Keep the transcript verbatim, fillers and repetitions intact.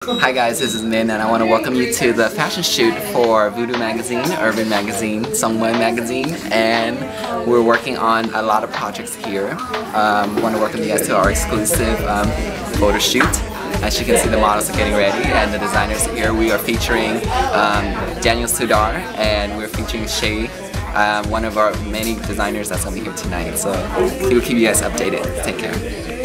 Hi guys, this is Min and I want to welcome you to the fashion shoot for Voodoo Magazine, Urban Magazine, Somewhere Magazine, and we're working on a lot of projects here. Um, we want to welcome you guys to our exclusive um, photo shoot. As you can see, the models are getting ready and the designers are here. We are featuring um, Daniel Sudar and we're featuring Shay, um, one of our many designers that's going to be here tonight. So we'll keep you guys updated. Take care.